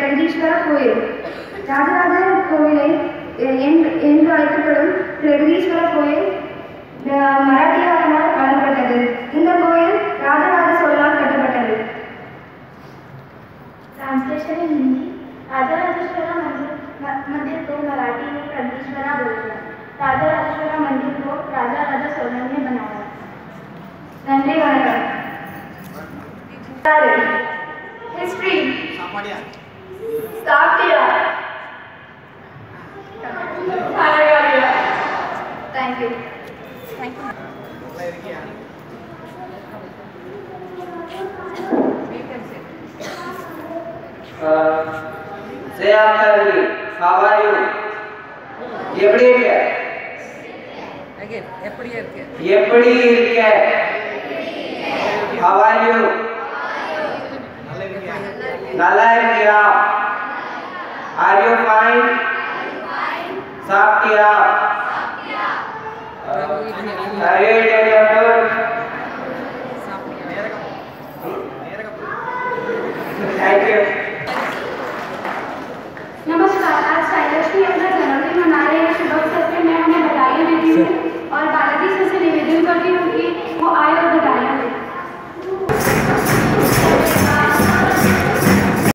பிரகதீஸ்வர கோயில். ராஜராஜ கோவிலை என்று அழைக்கப்படும் பிரகதீஸ்வர கோயில் மராட்டியர்களால் வழங்கப்பட்டது. இந்த கோயில் ராஜராஜ சோழனால் கட்டப்பட்டது. Translation in Hindi. राजराजेश्वरा मंदिर को मराठी में प्रगदीश्वरा बोलते हैं। राजराजेश्वरा मंदिर को राजा राजा सोलन ने बनाया। नंदी वनकम। हिस्ट्री साक्ष्य thank you say after me. How are you? எப்படி இருக்க? Again, எப்படி இருக்க? எப்படி இருக்க? How are you? நல்லா இருக்கியா? Are you fine? சாப்பிட்டியா? Are you eating your food? Thank you. नमस्कार। आज साइलश्री अपना जन्मदिन मना रहे हैं। शुभ अवसर पर मैं उन्हें बधाई देती हूँ और बालाजी से निवेदन करती हूँ कि वो आए और बधाई